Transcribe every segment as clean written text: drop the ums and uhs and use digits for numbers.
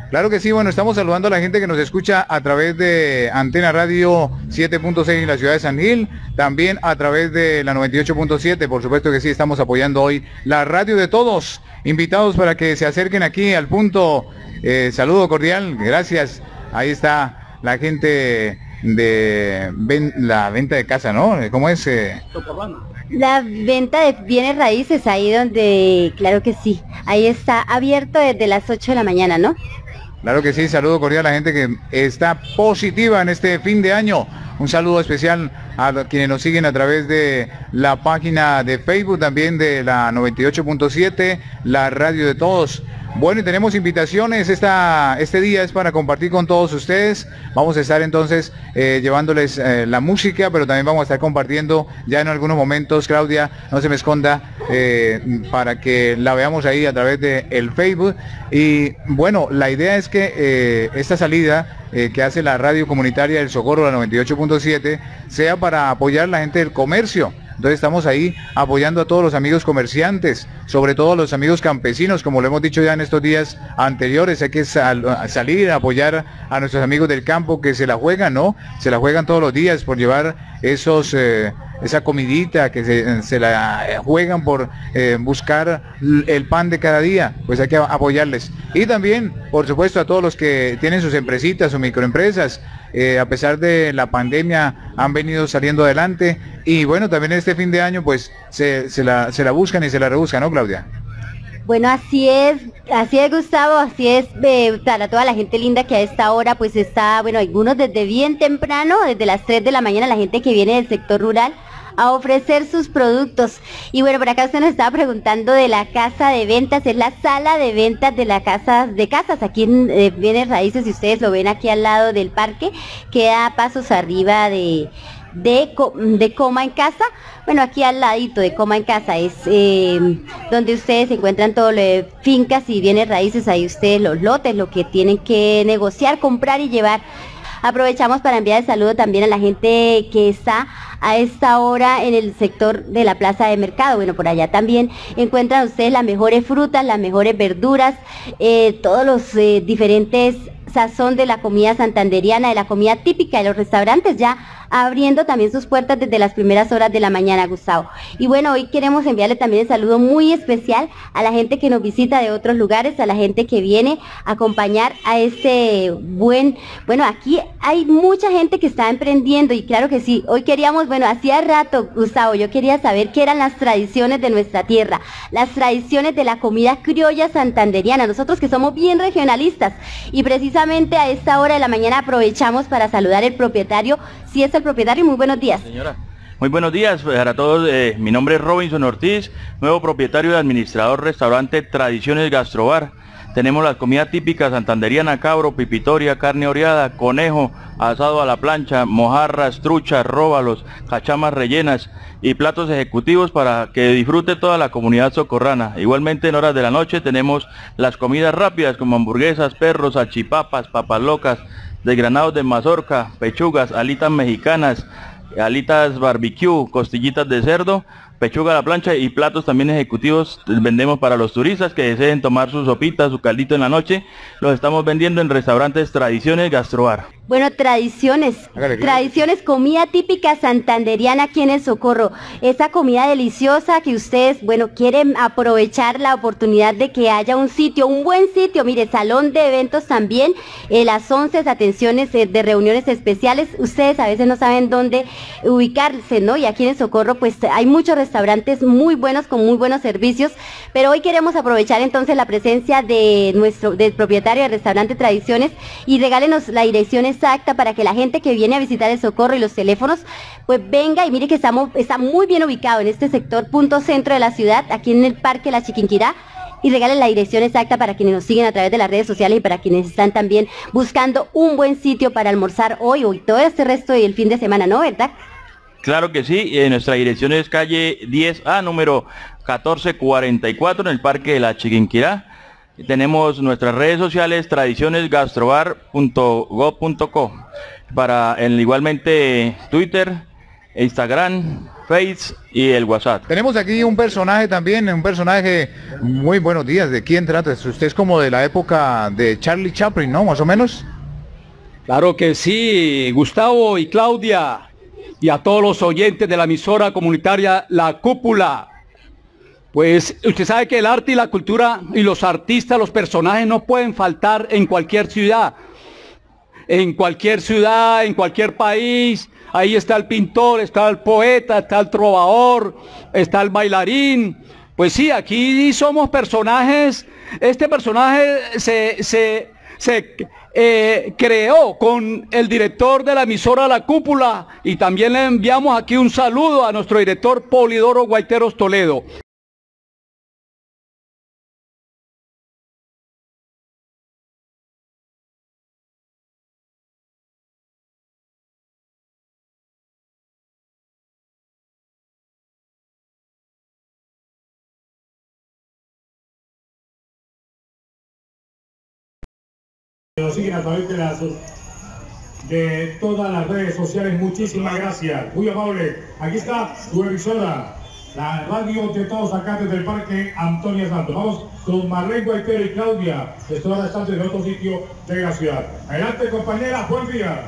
Claro que sí, bueno, estamos saludando a la gente que nos escucha a través de Antena Radio 7.6 en la ciudad de San Gil, también a través de la 98.7, por supuesto que sí, estamos apoyando hoy la radio de todos, invitados para que se acerquen aquí al punto, saludo cordial, gracias, ahí está la gente de la venta de casa, ¿no? ¿Cómo es? La venta de bienes raíces, ahí donde, claro que sí, ahí está abierto desde las 8 de la mañana, ¿no? Claro que sí, saludo cordial a la gente que está positiva en este fin de año. Un saludo especial a quienes nos siguen a través de la página de Facebook, también de la 98.7, la radio de todos. Bueno, y tenemos invitaciones, este día es para compartir con todos ustedes. Vamos a estar entonces llevándoles la música, pero también vamos a estar compartiendo ya en algunos momentos, Claudia, no se me esconda, para que la veamos ahí a través de el Facebook. Y bueno, la idea es que esta salida que hace la radio comunitaria del Socorro, la 98.7, sea para apoyar a la gente del comercio. Entonces estamos ahí apoyando a todos los amigos comerciantes, sobre todo a los amigos campesinos, como lo hemos dicho ya en estos días anteriores, hay que salir a apoyar a nuestros amigos del campo que se la juegan, ¿no? Se la juegan todos los días por llevar esa comidita, que se la juegan por buscar el pan de cada día, pues hay que apoyarles. Y también, por supuesto, a todos los que tienen sus empresitas o microempresas, a pesar de la pandemia han venido saliendo adelante y bueno, también este fin de año pues se la buscan y se la rebuscan, ¿no, Claudia? Bueno, así es Gustavo, así es para toda la gente linda que a esta hora pues está, bueno, algunos desde bien temprano, desde las 3 de la mañana, la gente que viene del sector rural a ofrecer sus productos. Y bueno, por acá usted nos estaba preguntando de la casa de ventas, es la sala de ventas de la casa de casas, aquí en Bienes Raíces, si ustedes lo ven aquí al lado del parque, queda pasos arriba de Coma en Casa. Bueno, aquí al ladito de Coma en Casa es donde ustedes encuentran todo lo de fincas y bienes raíces, ahí ustedes los lotes, lo que tienen que negociar, comprar y llevar. Aprovechamos para enviar el saludo también a la gente que está a esta hora en el sector de la plaza de mercado. Bueno, por allá también encuentran ustedes las mejores frutas, las mejores verduras, todos los diferentes sazón de la comida santanderiana, de la comida típica de los restaurantes, ya abriendo también sus puertas desde las primeras horas de la mañana, Gustavo. Y bueno, hoy queremos enviarle también el saludo muy especial a la gente que nos visita de otros lugares, a la gente que viene a acompañar a este bueno, aquí hay mucha gente que está emprendiendo y claro que sí, hoy queríamos, bueno, hacía rato, Gustavo, yo quería saber qué eran las tradiciones de nuestra tierra, las tradiciones de la comida criolla santanderiana, nosotros que somos bien regionalistas y precisamente a esta hora de la mañana aprovechamos para saludar al propietario. Si es el propietario, muy buenos días. Señora, muy buenos días para todos. Mi nombre es Robinson Ortiz, nuevo propietario y administrador restaurante Tradiciones Gastrobar. Tenemos la comida típica santanderiana: cabro, pipitoria, carne oreada, conejo, asado a la plancha, mojarras, truchas, róbalos, cachamas rellenas y platos ejecutivos para que disfrute toda la comunidad socorrana. Igualmente en horas de la noche tenemos las comidas rápidas como hamburguesas, perros, salchipapas, papas locas, desgranados de mazorca, pechugas, alitas mexicanas, alitas barbecue, costillitas de cerdo, pechuga a la plancha y platos también ejecutivos vendemos para los turistas que deseen tomar su sopita, su caldito en la noche. Los estamos vendiendo en restaurantes Tradiciones Gastrobar. Bueno, tradiciones, comida típica santanderiana aquí en el Socorro. Esa comida deliciosa que ustedes, bueno, quieren aprovechar la oportunidad de que haya un sitio, un buen sitio. Mire, salón de eventos también, las 11 atenciones de reuniones especiales. Ustedes a veces no saben dónde ubicarse, ¿no? Y aquí en el Socorro, pues hay muchos restaurantes muy buenos, con muy buenos servicios. Pero hoy queremos aprovechar entonces la presencia del propietario del restaurante Tradiciones y regálenos la dirección exacta para que la gente que viene a visitar el Socorro y los teléfonos pues venga y mire que está muy bien ubicado en este sector punto centro de la ciudad, aquí en el Parque La Chiquinquirá, y regalen la dirección exacta para quienes nos siguen a través de las redes sociales y para quienes están también buscando un buen sitio para almorzar hoy y todo este resto del fin de semana, ¿no? ¿Verdad? Claro que sí, nuestra dirección es calle 10A, número 1444, en el Parque de La Chiquinquirá. Tenemos nuestras redes sociales, tradicionesgastrobar.gov.co, igualmente Twitter, Instagram, Face y el WhatsApp. Tenemos aquí un personaje también, un personaje, muy buenos días, ¿de quién trata? Usted es como de la época de Charlie Chaplin, ¿no? Más o menos. Claro que sí, Gustavo y Claudia, y a todos los oyentes de la emisora comunitaria La Cúpula. Pues usted sabe que el arte y la cultura y los artistas, los personajes no pueden faltar en cualquier ciudad. En cualquier ciudad, en cualquier país. Ahí está el pintor, está el poeta, está el trovador, está el bailarín. Pues sí, aquí somos personajes. Este personaje se creó con el director de la emisora La Cúpula, y también le enviamos aquí un saludo a nuestro director Polidoro Guaiteros Toledo. Nos siguen a través de todas las redes sociales. Muchísimas gracias, muy amable. Aquí está su emisora, la radio de todos acá desde el Parque Antonia Santos. Vamos con Marlene Guaitero y Claudia, que están restantes de otro sitio de la ciudad. Adelante, compañera, buen día.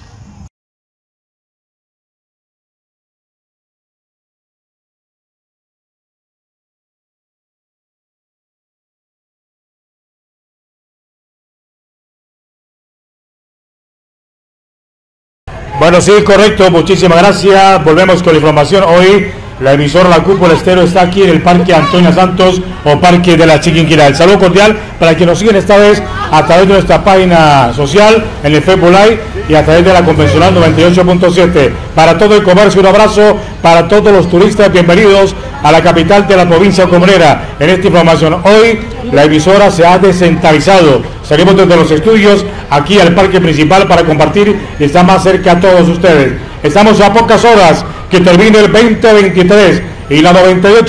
Bueno, sí, correcto, muchísimas gracias. Volvemos con la información. Hoy la emisora La Cúpula Estéreo está aquí en el Parque Antonia Santos o Parque de la Chiquinquirá. El saludo cordial para quienes nos siguen esta vez a través de nuestra página social, en el Facebook Live y a través de la convencional 98.7. Para todo el comercio, un abrazo para todos los turistas. Bienvenidos a la capital de la provincia comunera. En esta información, hoy la emisora se ha descentralizado. Salimos desde los estudios aquí al parque principal para compartir y estar más cerca a todos ustedes. Estamos a pocas horas que termine el 2023 y la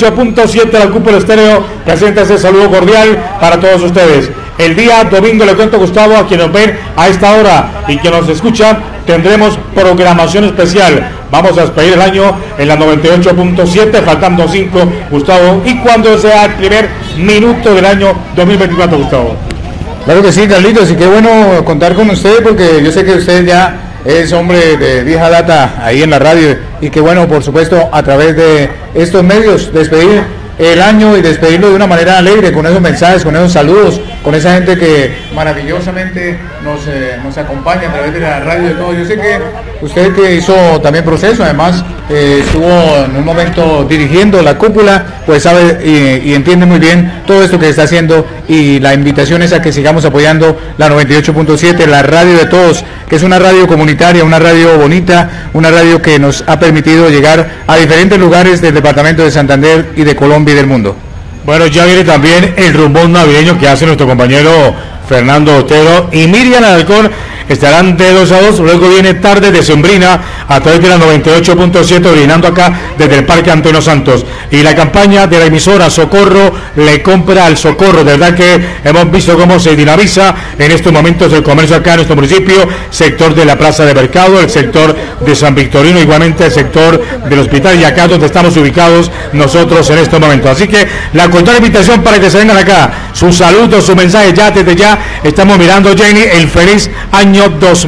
98.7 La Cúpula Estéreo presenta ese saludo cordial para todos ustedes. El día domingo, le cuento, Gustavo, a quienes nos ven a esta hora y que nos escuchan, tendremos programación especial. Vamos a despedir el año en la 98.7, faltando 5, Gustavo, y cuando sea el primer minuto del año 2024, Gustavo. Claro que sí, Carlitos, y qué bueno contar con usted, porque yo sé que usted ya es hombre de vieja data ahí en la radio, y que bueno, por supuesto, a través de estos medios, despedir el año y despedirlo de una manera alegre, con esos mensajes, con esos saludos, con esa gente que maravillosamente nos acompaña a través de la radio y todo. Yo sé que usted, que hizo también proceso, además estuvo en un momento dirigiendo la cúpula, pues sabe y entiende muy bien todo esto que está haciendo, y la invitación es a que sigamos apoyando la 98.7, la radio de todos, que es una radio comunitaria, una radio bonita, una radio que nos ha permitido llegar a diferentes lugares del departamento de Santander y de Colombia y del mundo. Bueno, ya viene también el rumbón navideño que hace nuestro compañero Fernando Otero y Miriam Alarcón. Estarán de 2 a 2, luego viene Tarde Decembrina a través de la 98.7, originando acá desde el Parque Antonio Santos. Y la campaña de la emisora Socorro le compra al Socorro. De verdad que hemos visto cómo se dinamiza en estos momentos el comercio acá en nuestro municipio, sector de la Plaza de Mercado, el sector de San Victorino, igualmente el sector del hospital, y acá donde estamos ubicados nosotros en estos momentos. Así que la cordial invitación para que se vengan acá, sus saludos, sus mensajes, ya desde ya estamos mirando, Jenny, el feliz año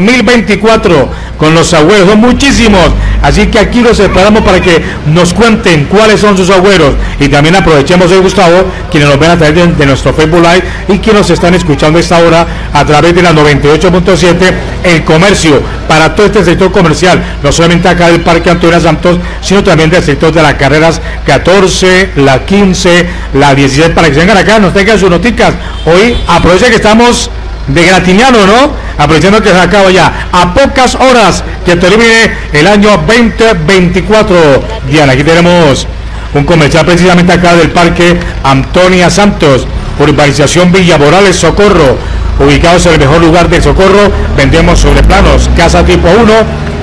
2024 con los agüeros, son muchísimos, así que aquí los esperamos para que nos cuenten cuáles son sus agüeros, y también aprovechemos hoy, Gustavo, quienes nos ven a través de nuestro Facebook Live y quienes nos están escuchando a esta hora a través de la 98.7, el comercio, para todo este sector comercial, no solamente acá del Parque Antonio Santos, sino también del sector de las carreras 14, la 15, la 16, para que se vengan acá, nos tengan sus noticias. Hoy aprovechen que estamos de gratiniano, ¿no? Aprovechando que se acaba ya a pocas horas que termine el año 2024. Diana, aquí tenemos un comercial precisamente acá del Parque Antonia Santos, urbanización Villa Morales, Socorro, ubicados en el mejor lugar de Socorro. Vendemos sobre planos, casa tipo 1,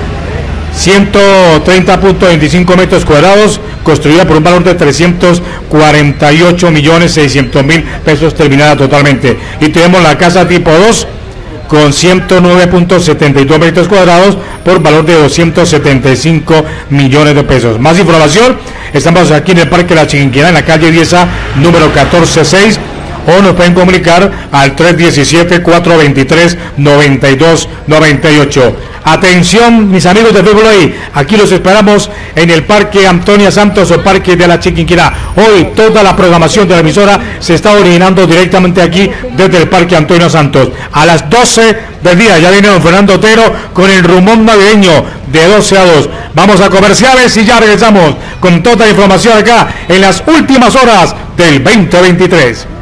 130.25 metros cuadrados, construida por un valor de 348.600.000 pesos, terminada totalmente. Y tenemos la casa tipo 2, con 109.72 metros cuadrados por valor de 275 millones de pesos. Más información, estamos aquí en el Parque La Chiquinquirá, en la calle 10A, número 146, o nos pueden comunicar al 317-423-9298. Atención, mis amigos de Fútbol Hoy, aquí los esperamos en el Parque Antonia Santos o Parque de la Chiquinquirá. Hoy toda la programación de la emisora se está originando directamente aquí desde el Parque Antonio Santos. A las 12 del día ya viene don Fernando Otero con el rumón navideño de 12 a 2. Vamos a comerciales y ya regresamos con toda la información acá en las últimas horas del 2023.